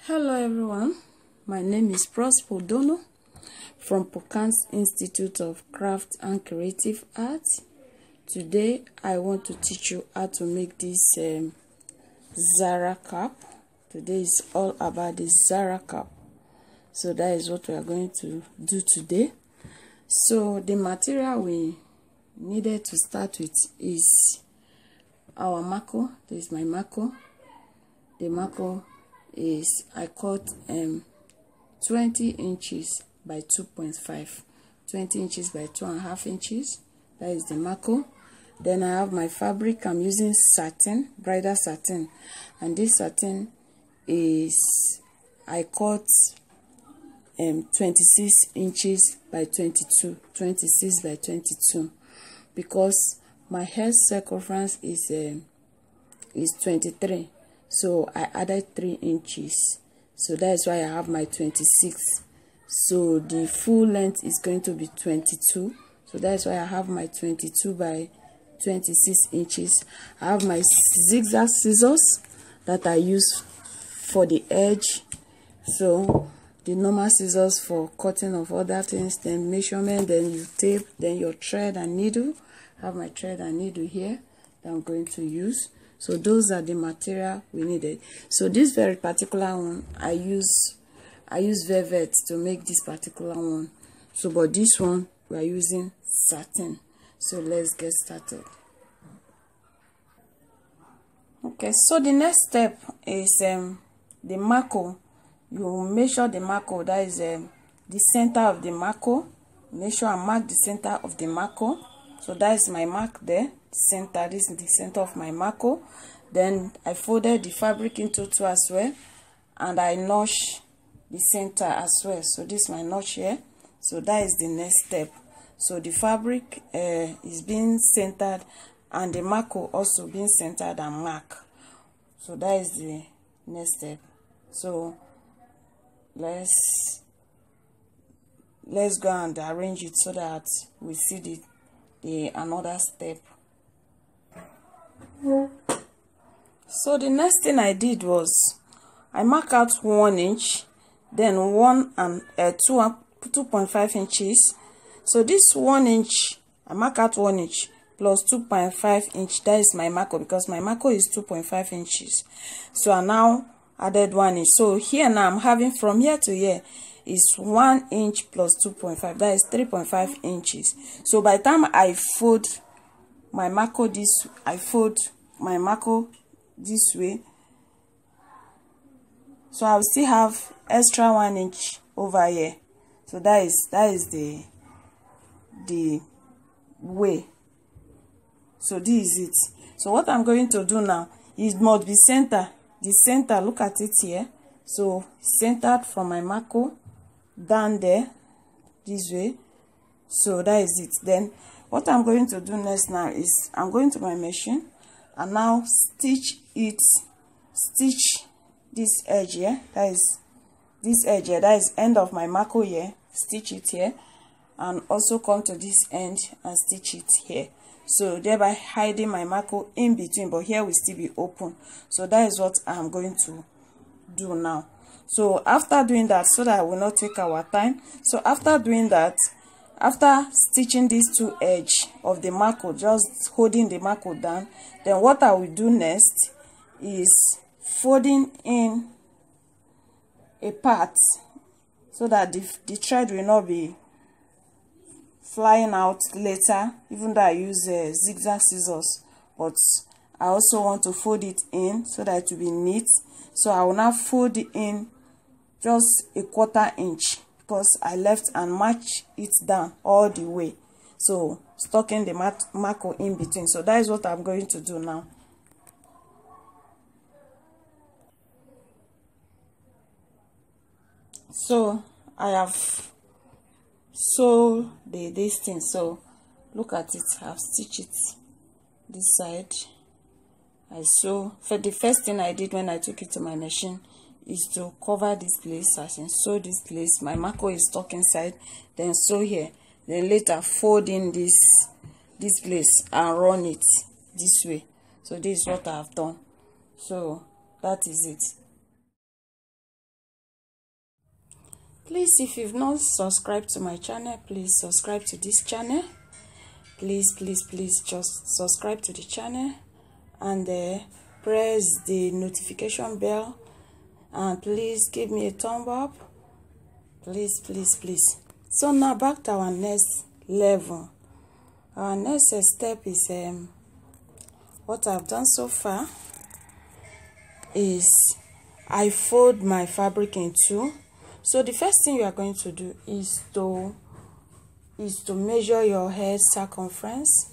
Hello everyone, my name is Prosper Dono from Pocans Institute of Craft and Creative Arts. Today I want to teach you how to make this Zara cap. Today is all about the Zara cap. So that is what we are going to do today. So the material we needed to start with is our mako. This is my mako. The mako is I cut 20 inches by 2.5, 20 inches by 2.5 inches. That is the mako. Then I have my fabric. I'm using satin, bridal satin, and this satin is I cut 26 inches by 22, 26 by 22, because my hair circumference is 23. So I added 3 inches. So that's why I have my 26. So the full length is going to be 22. So that's why I have my 22 by 26 inches. I have my zigzag scissors that I use for the edge. So the normal scissors for cutting of other things, then measurement, then you tape, then your thread and needle. I have my thread and needle here that I'm going to use. So those are the material we needed. So this very particular one, I use velvet to make this particular one. So but this one we are using satin. So let's get started. Okay, so the next step is the mako. You measure the mako. That is the center of the mako. Measure and mark the center of the mako. So that is my mark there. Center. This is the center of my mako. Then I folded the fabric into two as well, and I notch the center as well. So this is my notch here. So that is the next step. So the fabric is being centered, and the mako also being centered and marked. So that is the next step. So let's go and arrange it so that we see the another step. So the next thing I did was I mark out 1 inch, then 2.5 inches. So this 1 inch, I mark out 1 inch plus 2.5 inch. That is my mako, because my mako is 2.5 inches. So I now added 1 inch. So here now I'm having from here to here is 1 inch plus 2.5. That is 3.5 inches. So by the time I fold my mako this way, so I'll still have extra 1 inch over here. So that is the way. So this is it. So what I'm going to do now is must be center. The center, look at it here. So centered from my mako down there this way. So that is it. Then what I'm going to do next now is I'm going to my machine and now stitch this edge here. That is this edge here. That is end of my mako here. Stitch it here, and also come to this end and stitch it here. So thereby hiding my mako in between, but here will still be open. So that is what I'm going to do now. So after doing that, so that I will not take our time. So after doing that, after stitching these two edges of the mako, just holding the mako down, then what I will do next is folding in a part so that the thread will not be flying out later, even though I use zigzag scissors. But I also want to fold it in so that it will be neat. So I will now fold it in just a 1/4 inch, because I left and match it down all the way. So stocking the mako in between. So that is what I'm going to do now. So I have sewed this thing. So look at it. I've stitched it this side. I sew. For the first thing I did when I took it to my machine is to cover this place. I can sew this place. My mako is stuck inside. Then sew here. Then later fold in this place and run it this way. So this is what I have done. So that is it. Please, if you've not subscribed to my channel, please subscribe to this channel. Please just subscribe to the channel and press the notification bell, and please give me a thumb up. Please. So now back to our next level. Our next step is what I've done so far is I fold my fabric in two. So the first thing you are going to do is to measure your head circumference.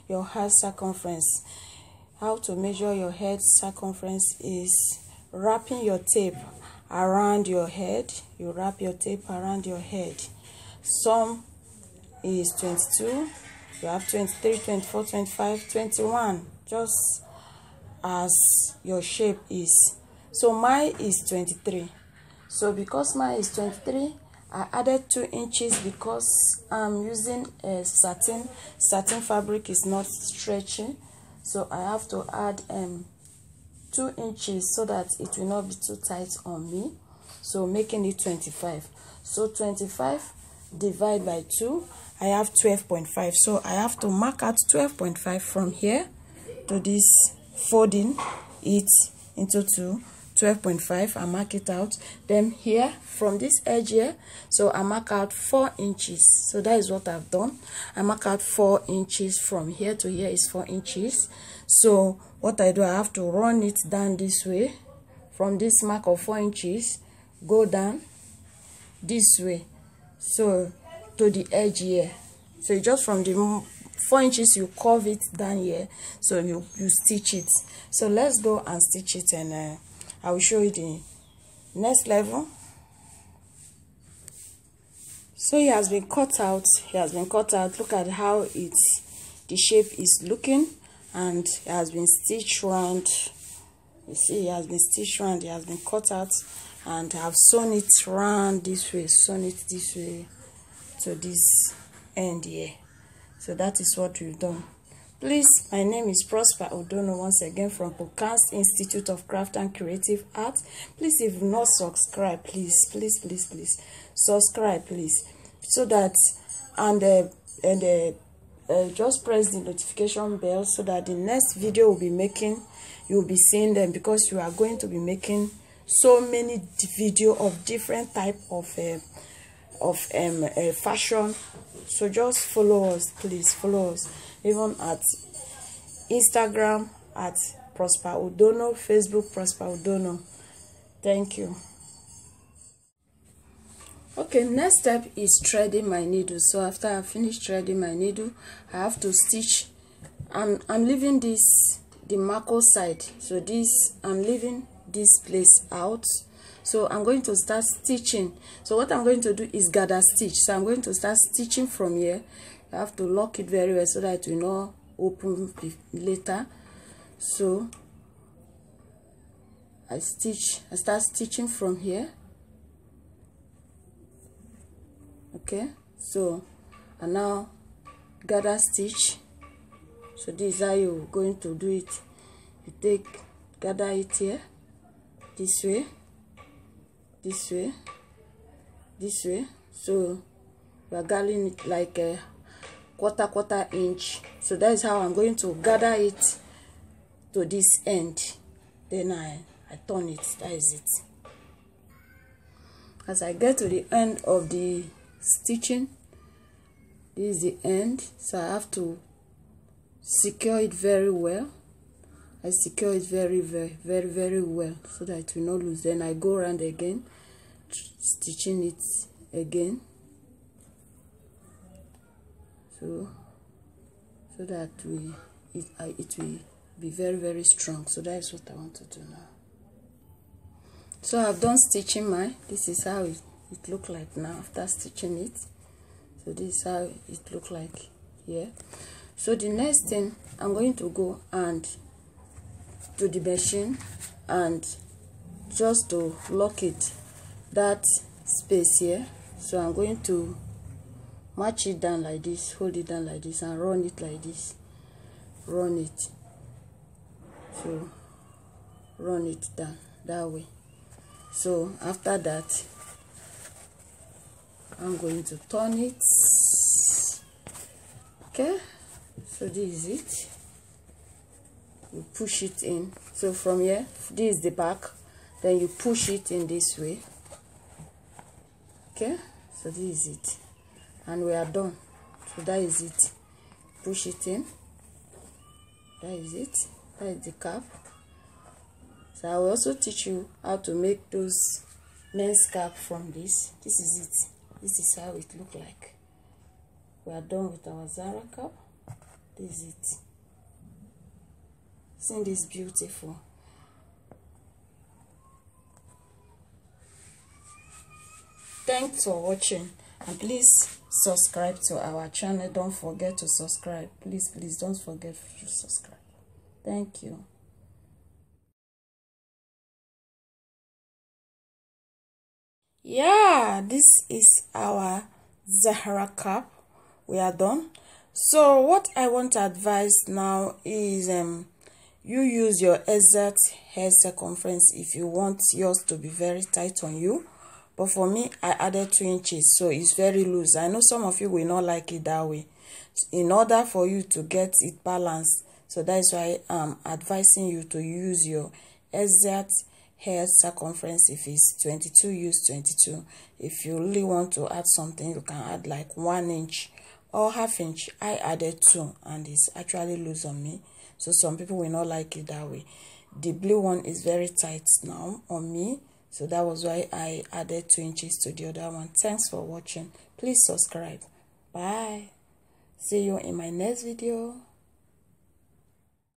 How to measure your head circumference is wrapping your tape around your head. You wrap your tape around your head. Some is 22, you have 23, 24, 25, 21, just as your shape is. So mine is 23. So because mine is 23, I added 2 inches because I'm using a satin. Satin fabric is not stretching, so I have to add 2 inches so that it will not be too tight on me. So making it 25. So 25 divided by 2, I have 12.5. So I have to mark out 12.5 from here to this, folding it into 2. 12.5, I mark it out. Then here from this edge here, so I mark out 4 inches. So that is what I've done. I mark out 4 inches from here to here is 4 inches. So what I do, I have to run it down this way. From this mark of 4 inches, go down this way, so to the edge here. So just from the 4 inches, you curve it down here, so you stitch it. So let's go and stitch it, and I will show you the next level. So it has been cut out. Look at how the shape is looking, and it has been stitched round. You see, it has been stitched round. It has been cut out, and I've sewn it round this way. Sewn it this way to this end here. So that is what we've done. Please, my name is Prosper Odono once again from Pocans Institute of Craft and Creative Art. Please, if you've not subscribed, please subscribe, please, so that just press the notification bell so that the next video will be making, you'll be seeing them, because you are going to be making so many video of different type of fashion. So just follow us, please follow us. Even at Instagram at Prosper Odono, Facebook Prosper Odono. Thank you. Okay, next step is threading my needle. So after I finish threading my needle, I have to stitch. I'm leaving this, the marco side. So this, I'm leaving this place out. So I'm going to start stitching. So what I'm going to do is gather stitch. So I'm going to start stitching from here. I have to lock it very well so that it will not open later. So I start stitching from here. Okay, so I now gather stitch. So this is how you're going to do it. You gather it here, this way, this way, this way. So we are gathering it like a quarter inch. So that is how I'm going to gather it to this end. Then I turn it. That is it. As I get to the end of the stitching, this is the end, so I have to secure it very well. I secure it very well so that it will not lose. Then I go around again, stitching it again, so that it will be very strong. So that is what I want to do now. So I've done stitching mine. This is how it look like now after stitching it. So this is how it look like here. So the next thing, I'm going to go and to the machine and just to lock it, that space here. So I'm going to match it down like this, hold it down like this, and run it like this. Run it. So run it down that way. So after that, I'm going to turn it. Okay, so this is it. You push it in. So from here, this is the back, then you push it in this way. Okay, so this is it, and we are done. So that is it. Push it in. That is it. That is the cap. So I will also teach you how to make those men's cap from this. This is it. This is how it look like. We are done with our Zara cap. This is it. Isn't this beautiful? Thanks for watching, and please subscribe to our channel. Don't forget to subscribe. Please don't forget to subscribe. Thank you. Yeah, this is our Zara cap. We are done. So what I want to advise now is you use your exact hair circumference if you want yours to be very tight on you. But for me, I added 2 inches, so it's very loose. I know some of you will not like it that way. In order for you to get it balanced, so that's why I'm advising you to use your exact hair circumference. If it's 22, use 22. If you really want to add something, you can add like 1 inch or ½ inch. I added 2, and it's actually loose on me, so some people will not like it that way. The blue one is very tight now on me, so that was why I added 2 inches to the other one. Thanks for watching. Please subscribe. Bye. See you in my next video.